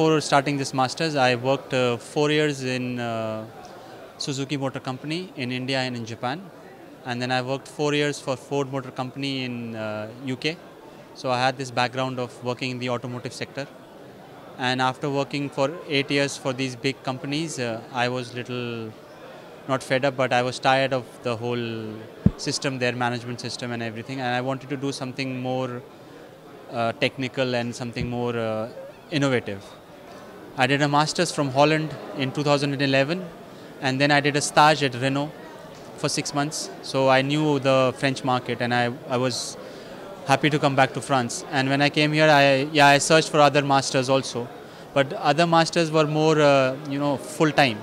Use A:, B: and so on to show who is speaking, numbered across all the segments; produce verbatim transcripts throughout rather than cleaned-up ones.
A: before starting this Masters, I worked uh, four years in uh, Suzuki Motor Company in India and in Japan. And then I worked four years for Ford Motor Company in uh, U K. So I had this background of working in the automotive sector. And after working for eight years for these big companies, uh, I was little, not fed up, but I was tired of the whole system, their management system and everything. And I wanted to do something more uh, technical and something more uh, innovative. I did a master's from Holland in two thousand eleven, and then I did a stage at Renault for six months. So I knew the French market, and I, I was happy to come back to France. And when I came here, I yeah I searched for other masters also, but other masters were more uh, you know full time.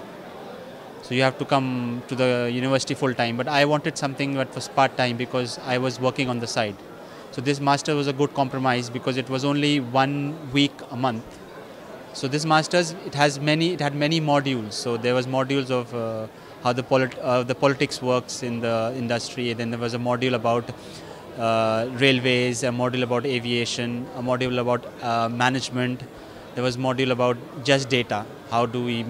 A: So you have to come to the university full time. But I wanted something that was part time because I was working on the side. So this master was a good compromise because it was only one week a month. So this masters, it has many, it had many modules. So there was modules of uh, how the polit uh, the politics works in the industry. Then there was a module about uh, railways, a module about aviation, a module about uh, management. There was a module about just data. How do we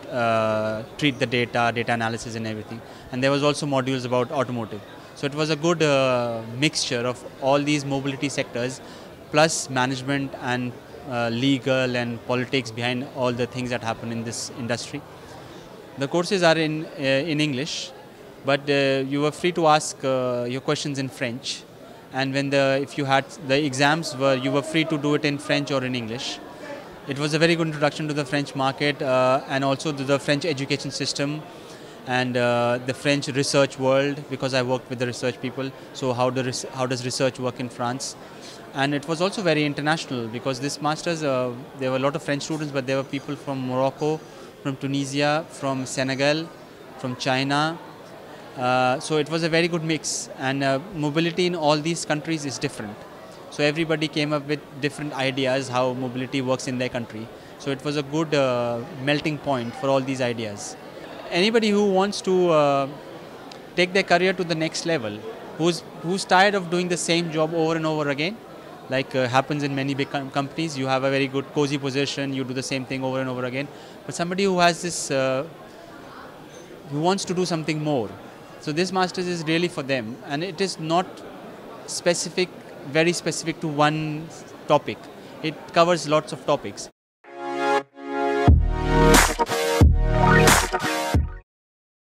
A: uh, treat the data, data analysis and everything. And there was also modules about automotive. So it was a good uh, mixture of all these mobility sectors, plus management and uh, legal and politics behind all the things that happen in this industry. The courses are in uh, in English, but uh, you were free to ask uh, your questions in French. And when the if you had the exams were, you were free to do it in French or in English. It was a very good introduction to the French market uh, and also to the French education system and uh, the French research world, because I worked with the research people. So how, do how does research work in France? And it was also very international because this masters, uh, there were a lot of French students, but there were people from Morocco, from Tunisia, from Senegal, from China. Uh, so it was a very good mix, and uh, mobility in all these countries is different. So everybody came up with different ideas how mobility works in their country. So it was a good uh, melting point for all these ideas. Anybody who wants to uh, take their career to the next level, who's, who's tired of doing the same job over and over again, like uh, happens in many big com companies, you have a very good cozy position, you do the same thing over and over again. But somebody who has this, uh, who wants to do something more. So this masters is really for them, and it is not specific, very specific to one topic. It covers lots of topics.